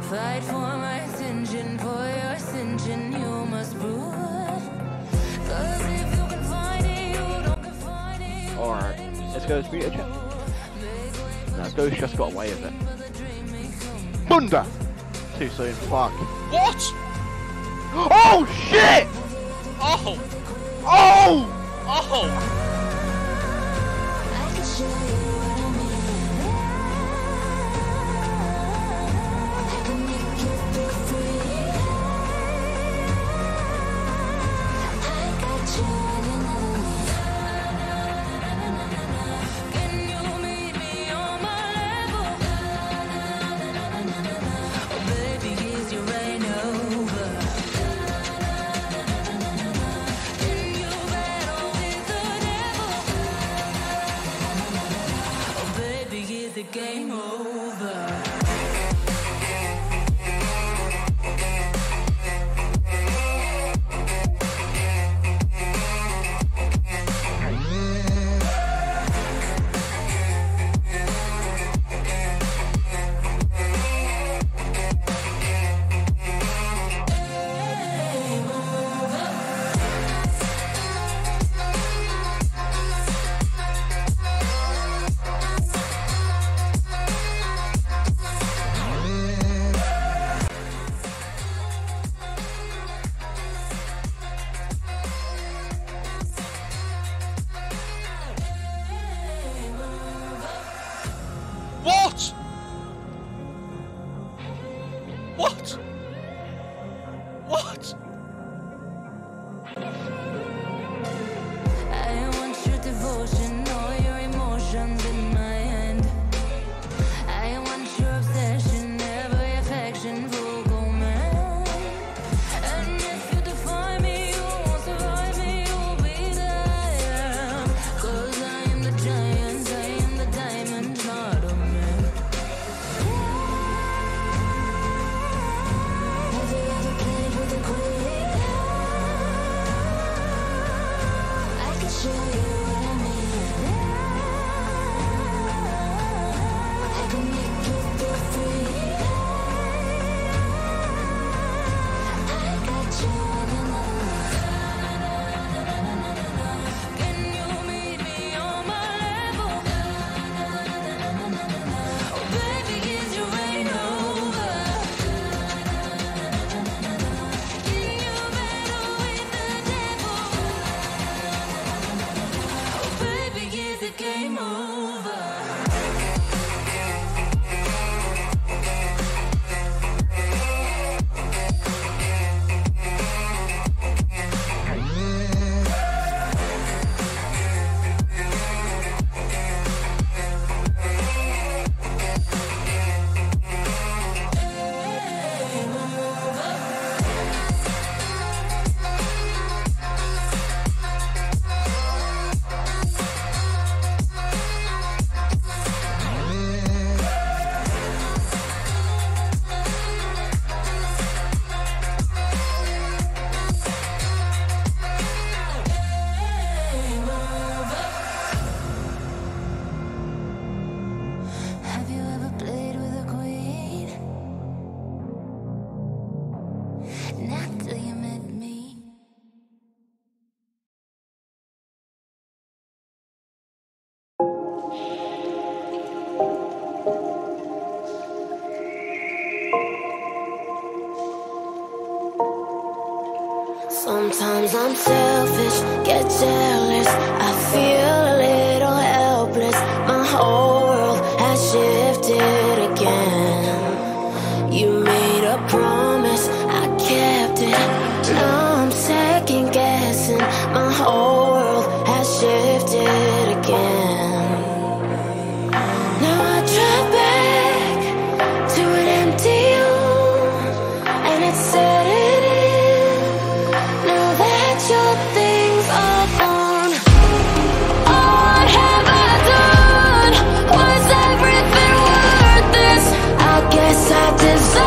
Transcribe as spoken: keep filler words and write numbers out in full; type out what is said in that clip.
Fight for my attention, for your ascension, you must prove it. 'Cause if you can find it, you don't can find it. Alright, let's go to Speedo check. No, Ghost just got away with it. Bunda! Too soon, fuck. What? Oh shit! Oh! Oh! Oh! I can show you what I mean. I can make you feel free. I got you and you know me. Can you meet me on my level? Oh baby, is your rain over? Can you battle with the devil? Oh baby, is the game over? What? What? What? I want your devotion, all your emotions in my hand. I want your obsession, every affection, vocal man. And if you define me, you won't survive me, you'll be there I am. 'Cause I am the giant, I am the diamond, not a man. Have you ever played with a queen? I can show you what I mean. I can make you feel free. I got you and you know me. Can you meet me on my level? Oh baby, is your rain over? Can you battle with the devil? Oh baby, is the game over? Have you ever played with a queen? Not till you met me. Sometimes I'm selfish, get jealous. I feel a little helpless. My whole world has shifted again. You made a promise, I kept it. Now I'm second guessing. My whole world has shifted again. Now I drive back to an empty home, and it's setting in. Now that your things are gone, what have I done? Was everything worth this? I guess I deserve